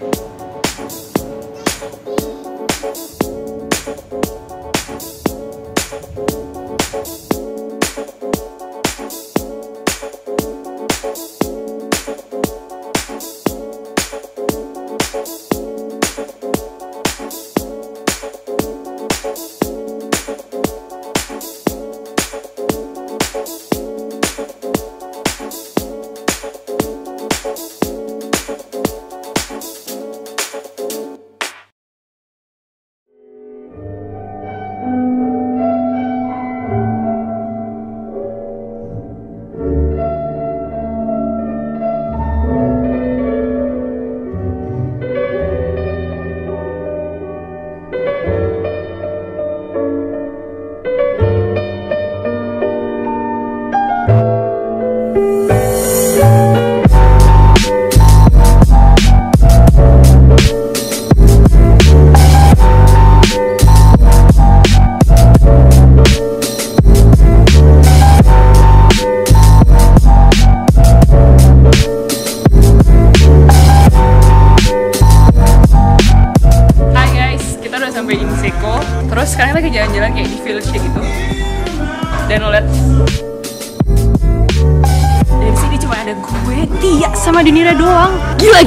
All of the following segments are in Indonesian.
Terus sekarang lagi jalan-jalan kayak di village gitu. Dan lo liat dari sini cuma ada gue, Tia, sama Dinira doang. Gila.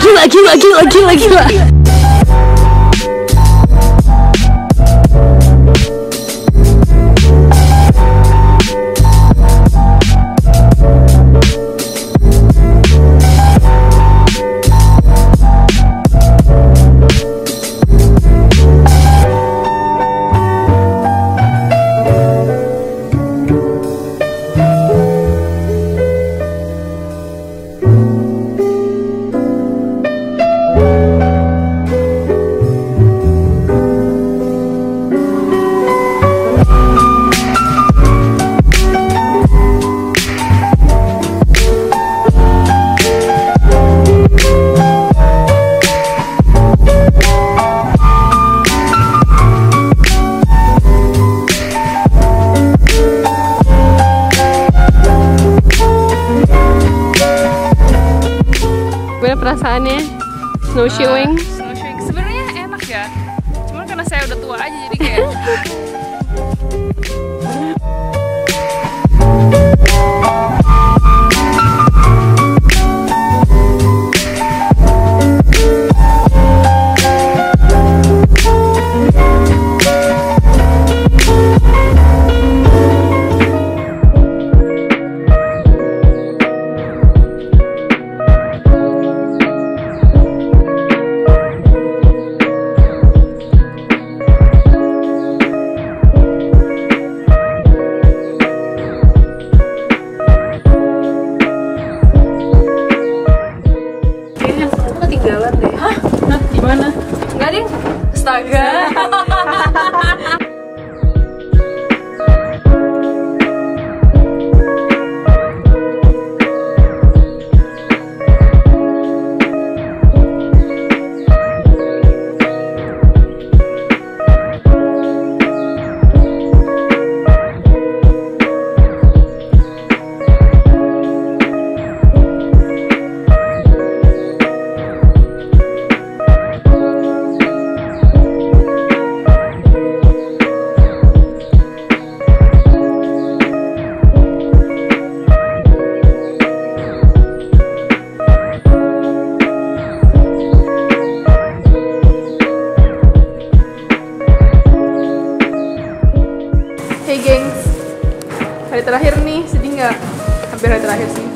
Perasaannya snowshoeing? Snowshoeing sebenarnya enak ya, cuman karena saya udah tua aja jadi kayak Gimana? enggak ding, astaga. Hey gengs, hari terakhir nih, sedih nggak? Hampir hari terakhir sih.